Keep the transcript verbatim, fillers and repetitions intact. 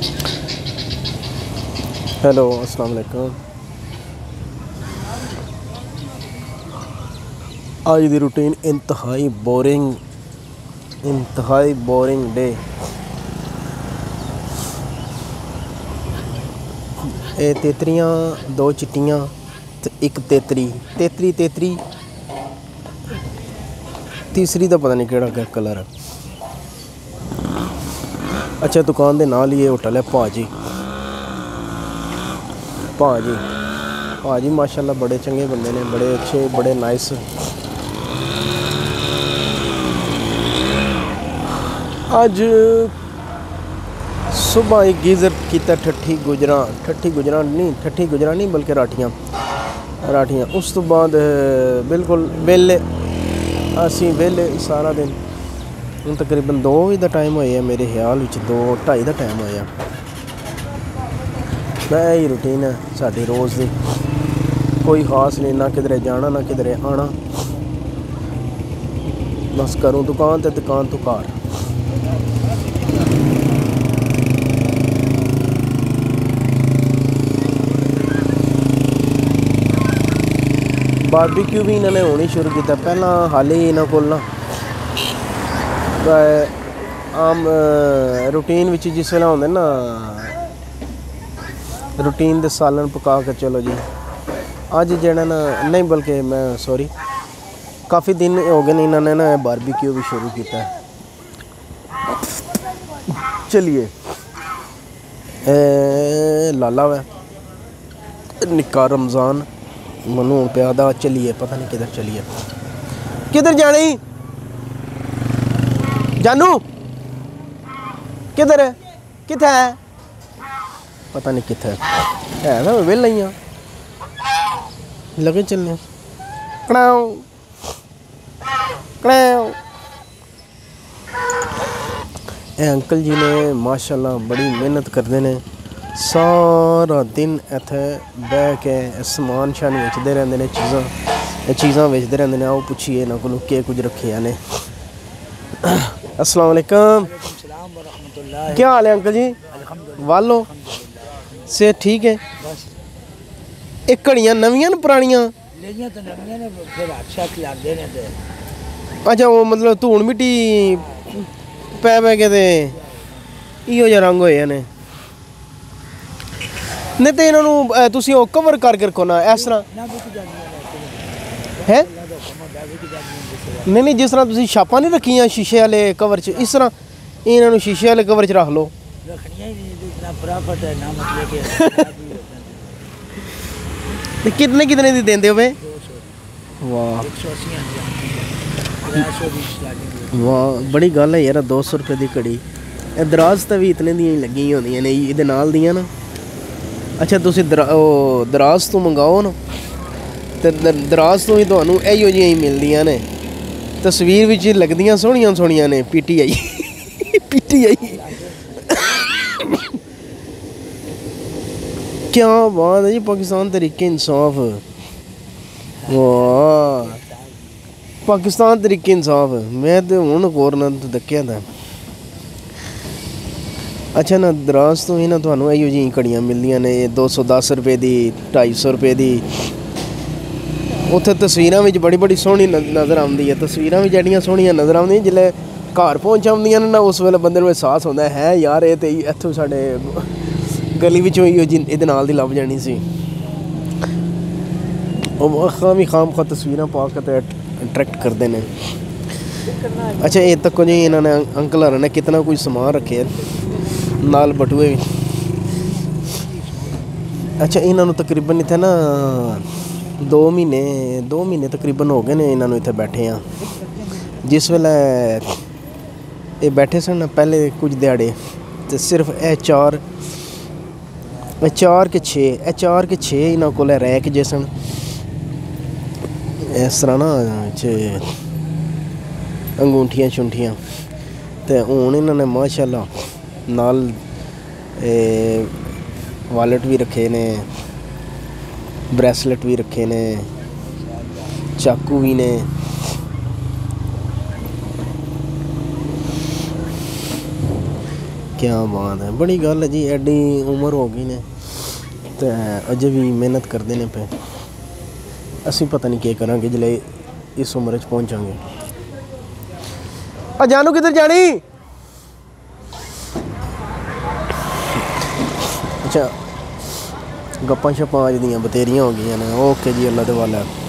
Hello अस्सलाम वालेकुम। आज दी रूटीन इंतहाई बोरिंग इंतहाई बोरिंग डे। ए तेतरियां दो चिट्टियां ते एक तेतरी तेतरी तेतरी तीसरी का पता नहीं केड़ा क्या कलर है। अच्छा दुकान के नाल ही ये होटल है भाजी भाजी भाजी माशाल्लाह बड़े चंगे बंदे ने, बड़े अच्छे बड़े नाइस। अज सुबह ही गीज़र किया ठट्ठी गुजरा ठट्ठी गुजरा नहीं ठट्ठी गुजरा नहीं बल्कि राठियाँ राठियाँ उस तो बाद बिल्कुल वेले असी वेले सारा दिन। हूँ तकरीबन दो बजे का टाइम होया मेरे ख्याल में, दो ढाई का टाइम होया। यही रूटीन है साड़ी रोज़ की, कोई खास नहीं, ना किधरे जाना ना किधरे आना, बस करूँ दुकान ते दुकान तो घर। बारबेक्यू भी इन्होंने होनी शुरू किया पहला, हाल ही इन्होंने को ना आम रूटीन विच जिस वेला होंदे ना रूटीन दे सालन पका के चलो जी। अज जेड़ा ना नहीं बल्कि मैं सॉरी काफ़ी दिन हो गए इन्होंने ना बारबेक्यू भी शुरू किया। चलिए लाला वै निक्का रमज़ान मनु प्यादा चलिए, पता नहीं किधर चलिए, किधर जानी जानू किधर है किथे है पता नहीं किथे है ना वेला ही लगे चलने। कड़ाओ कड़ाओ ए अंकल जी ने माशाल्लाह बड़ी मेहनत करते हैं, सारा दिन इत्थे बह के समान शान बेचते रहते हैं, चीज़ां चीज़ां बेचते रहते हैं। आओ पुछिए इन्हों को के कुछ रखे ने। अस्सलाम वालेकुम, क्या हाल है अंकल जी? वालो सेहत ठीक है? एक घड़ियाँ नवियां न पुरानियां? अच्छा वो मतलब धूड़ मिट्टी पै पै के ते इहो जिहा रंग होए ने, नहीं तो इन्हों तुसी वो कवर करके रखो ना इस तरह है। नहीं नहीं जिस तरह तुसी छापां नहीं रखियां शीशे वाले कवर च, इस तरह इन्हों शीशे वाले कवर च रख लो। कितने कितने दी देंदे हो? वाह वाह बड़ी गल है यार, दो सौ रुपये की घड़ी। दराज तो भी इतने दी लगी होंदियां ने ये नाल दियां ना। अच्छा तुसी दरा ओ दराज तो मंगाओ ना, तो दराज तो ही तुहानू इहो जिहियां ही मिलदियां ने, तस्वीर विच लगदियां सोहणियां सोहणियां ने। P T I P T I क्या बात है जी, पाकिस्तान तरीके इंसाफ। वाह पाकिस्तान तरीके इंसाफ, मैं तो हूँ कोरना तो दक्या था। अच्छा ना दराज तो ही ना तुहानू इहो जी घड़ियाँ मिलदियां ने, दो सौ दस रुपये की, ढाई सौ रुपये की। उत्थे तस्वीरां विच बड़ी बड़ी सोहनी नज़र आती है, तस्वीरां भी जड़ियाँ सोहनियां नज़र आउंदियां, जिसले घर पहुँच आउंदियां ना उस वेले बंदे नूं एहसास होंदा है यार ये तो इत्थों साडे गली विचों इहो जी इहदे नाल दी लभ जानी सी। खाम ही खाम खा तस्वीरां पा के अट्रैक्ट करते हैं। अच्छा ये तक जी इन्होंने अंकल हर ने कितना कुछ समान रखे नाल बटुए भी। अच्छा इन्हों तकरीबन इत्थे ना दो महीने दो महीने तकरीबन हो गए ने इन्हों इत्थे बैठे हाँ। जिस वेले ये बैठे सन पहले कुछ दिहाड़े तो सिर्फ ए चार ए चार के छे ए चार के छे इन्हों को रैक जे सन इस तरह ना अंगूठियाँ शुंठियाँ। तो हूँ इन्होंने माशाल्लाह नाल वालेट भी रखे ने, ब्रेसलेट भी रखे ने, चाकू भी ने। क्या बात है, बड़ी गल है जी। एडी उम्र हो गई ने तो अजे भी मेहनत करते हैं पे। असी पता नहीं क्या करांगे जिले इस उम्र च पहुँचांगे। आ जानू किधर जानी? अच्छा, गप्पां शप्पां अज दियां बतेरियां हो गई ने। ओके जी, अल्लाह दे वाला।